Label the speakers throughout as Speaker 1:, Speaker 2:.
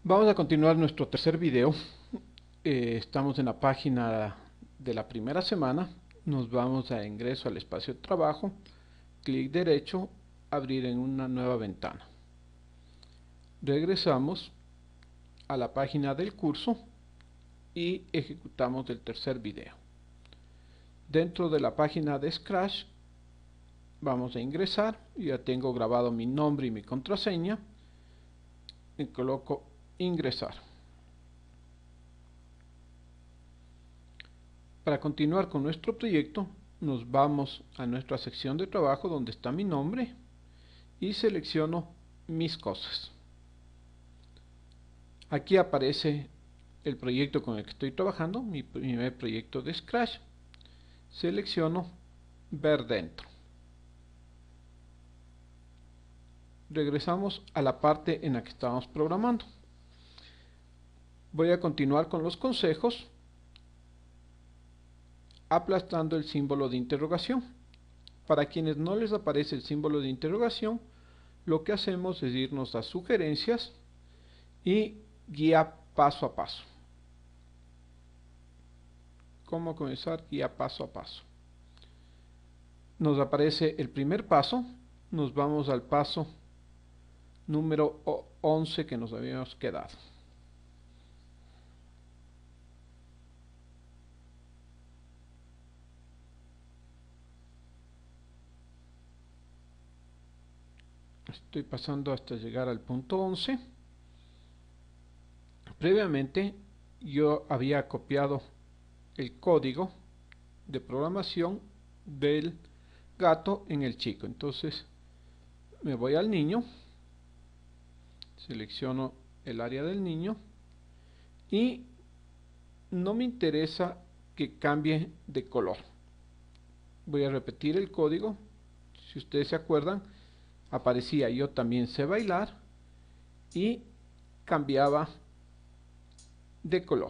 Speaker 1: Vamos a continuar nuestro tercer video. Estamos en la página de la primera semana. Nos vamos a ingreso al espacio de trabajo, clic derecho, abrir en una nueva ventana. Regresamos a la página del curso y ejecutamos el tercer video. Dentro de la página de Scratch vamos a ingresar. Ya tengo grabado mi nombre y mi contraseña y coloco ingresar. Para continuar con nuestro proyecto, nos vamos a nuestra sección de trabajo donde está mi nombre y selecciono mis cosas. Aquí aparece el proyecto con el que estoy trabajando, mi primer proyecto de Scratch. Selecciono ver dentro. Regresamos a la parte en la que estábamos programando. Voy a continuar con los consejos aplastando el símbolo de interrogación. Para quienes no les aparece el símbolo de interrogación, lo que hacemos es irnos a sugerencias y guía paso a paso. ¿Cómo comenzar? Guía paso a paso. Nos aparece el primer paso. Nos vamos al paso número 11 que nos habíamos quedado. Estoy pasando hasta llegar al punto 11. Previamente yo había copiado el código de programación del gato en el chico. Entonces me voy al niño, selecciono el área del niño y no me interesa que cambie de color. Voy a repetir el código. Si ustedes se acuerdan, aparecía yo también sé bailar y cambiaba de color.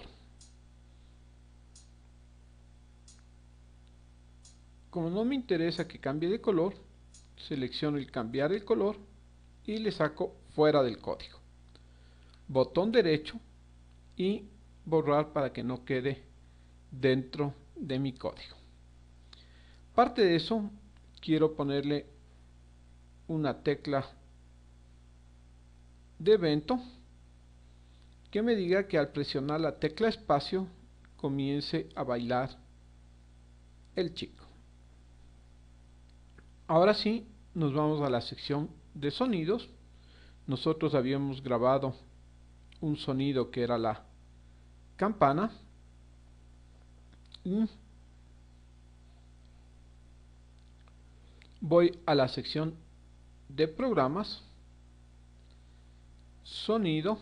Speaker 1: Como no me interesa que cambie de color, selecciono el cambiar el color y le saco fuera del código. Botón derecho y borrar para que no quede dentro de mi código. Parte de eso, quiero ponerle una tecla de evento que me diga que al presionar la tecla espacio comience a bailar el chico. Ahora sí, nos vamos a la sección de sonidos. Nosotros habíamos grabado un sonido que era la campana y voy a la sección de programas, sonido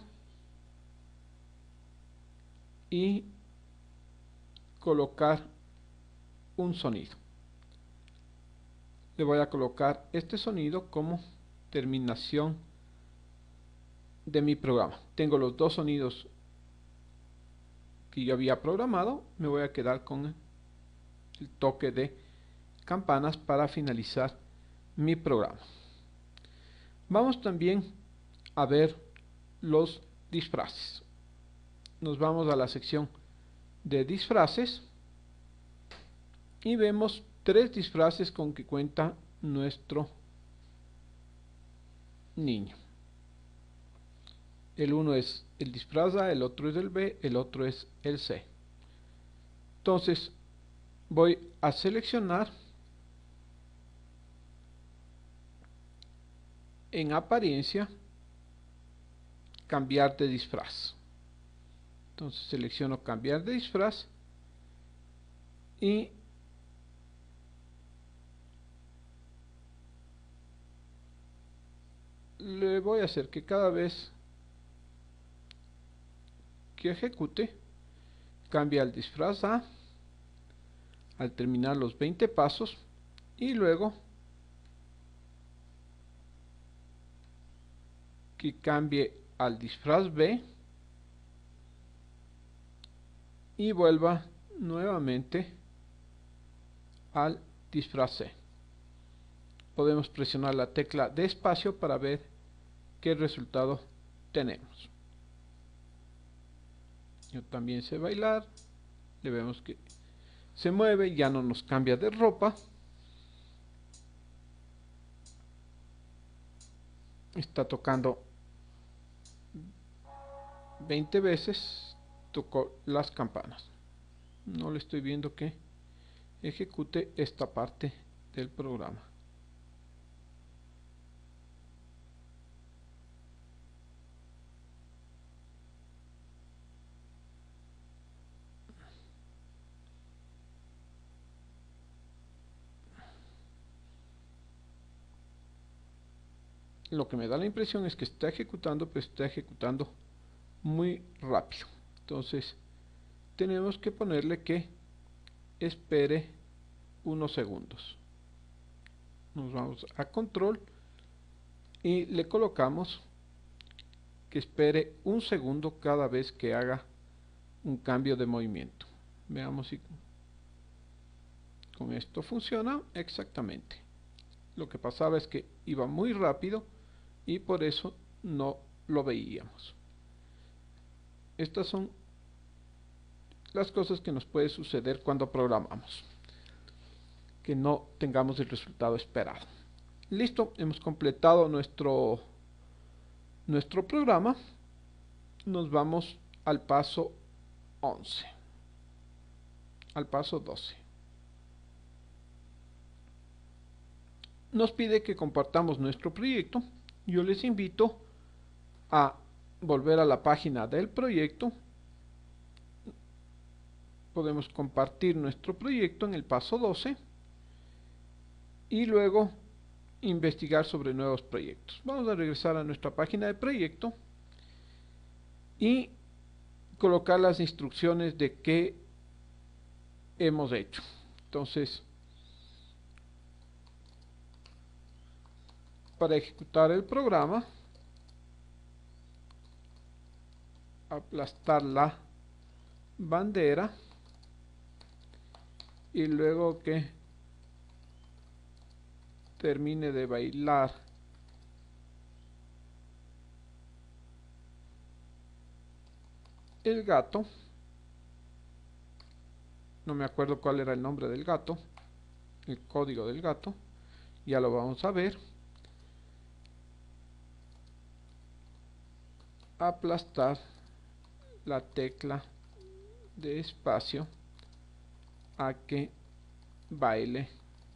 Speaker 1: y colocar un sonido. Le voy a colocar este sonido como terminación de mi programa. Tengo los dos sonidos que yo había programado. Me voy a quedar con el toque de campanas para finalizar mi programa. Vamos también a ver los disfraces. Nos vamos a la sección de disfraces y vemos tres disfraces con que cuenta nuestro niño. El uno es el disfraz A, el otro es el B, el otro es el C. Entonces voy a seleccionar en apariencia cambiar de disfraz. Entonces selecciono cambiar de disfraz y le voy a hacer que cada vez que ejecute cambie al disfraz A al terminar los 20 pasos y luego que cambie al disfraz B y vuelva nuevamente al disfraz C. Podemos presionar la tecla de espacio para ver qué resultado tenemos. Yo también sé bailar. Le vemos que se mueve, ya no nos cambia de ropa. Está tocando 20 veces, tocó las campanas. No le estoy viendo que ejecute esta parte del programa. Lo que me da la impresión es que está ejecutando, pero está ejecutando muy rápido. Entonces tenemos que ponerle que espere unos segundos. Nos vamos a control y le colocamos que espere un segundo cada vez que haga un cambio de movimiento. Veamos si con esto funciona exactamente. Lo que pasaba es que iba muy rápido y por eso no lo veíamos. Estas son las cosas que nos puede suceder cuando programamos, que no tengamos el resultado esperado. Listo, hemos completado nuestro programa. Nos vamos al paso 11, al paso 12. Nos pide que compartamos nuestro proyecto. Yo les invito a volver a la página del proyecto. Podemos compartir nuestro proyecto en el paso 12 y luego investigar sobre nuevos proyectos. Vamos a regresar a nuestra página de proyecto y colocar las instrucciones de qué hemos hecho. Entonces, para ejecutar el programa, aplastar la bandera y luego que termine de bailar el gato, no me acuerdo cuál era el nombre del gato, el código del gato, ya lo vamos a ver. Aplastar la tecla de espacio a que baile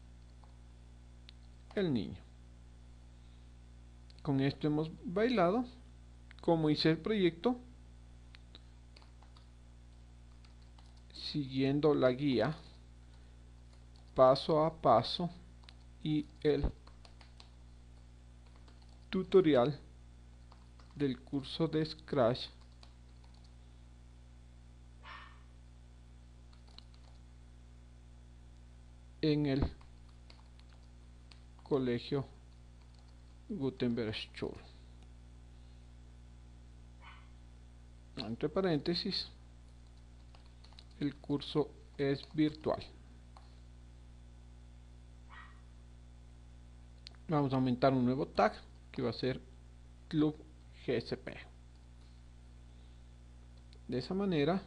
Speaker 1: el niño. Con esto hemos bailado. Como hice el proyecto, siguiendo la guía paso a paso y el tutorial del curso de Scratch en el colegio Gutenberg Schule. Entre paréntesis, el curso es virtual. Vamos a aumentar un nuevo tag que va a ser Club GSP. De esa manera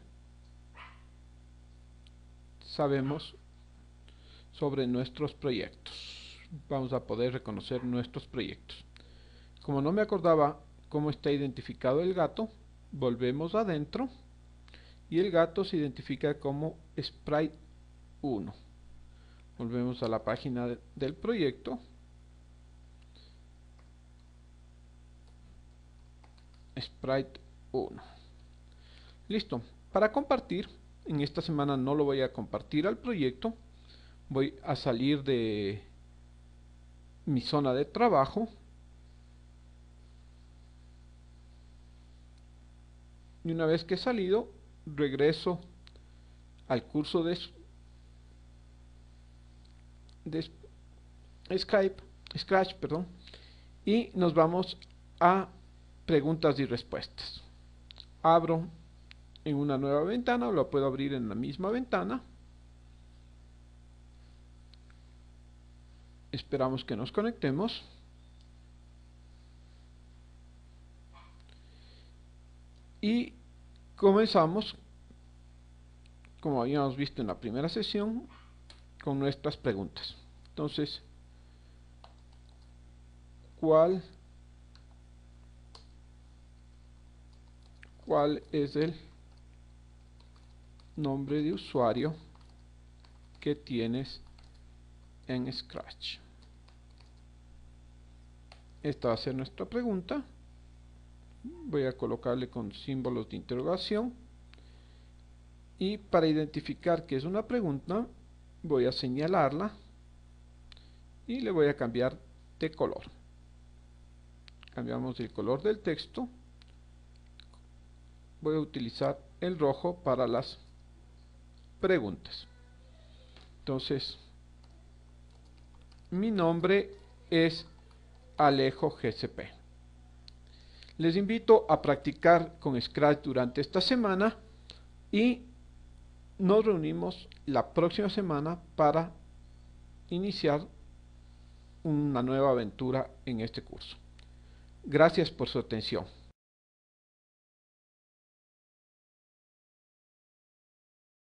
Speaker 1: sabemos sobre nuestros proyectos. Vamos a poder reconocer nuestros proyectos. Como no me acordaba cómo está identificado el gato, volvemos adentro y el gato se identifica como Sprite 1. Volvemos a la página del proyecto. Sprite 1. Listo. Para compartir, en esta semana no lo voy a compartir al proyecto. Voy a salir de mi zona de trabajo y una vez que he salido regreso al curso de Scratch, perdón, y nos vamos a preguntas y respuestas. Abro en una nueva ventana, o lo puedo abrir en la misma ventana. Esperamos que nos conectemos. Y comenzamos, como habíamos visto en la primera sesión, con nuestras preguntas. Entonces, ¿cuál es el nombre de usuario que tienes en Scratch? Esta va a ser nuestra pregunta. Voy a colocarle con símbolos de interrogación, y para identificar que es una pregunta voy a señalarla y le voy a cambiar de color. Cambiamos el color del texto. Voy a utilizar el rojo para las preguntas. Entonces, mi nombre es Alejo GCP. Les invito a practicar con Scratch durante esta semana y nos reunimos la próxima semana para iniciar una nueva aventura en este curso. Gracias por su atención.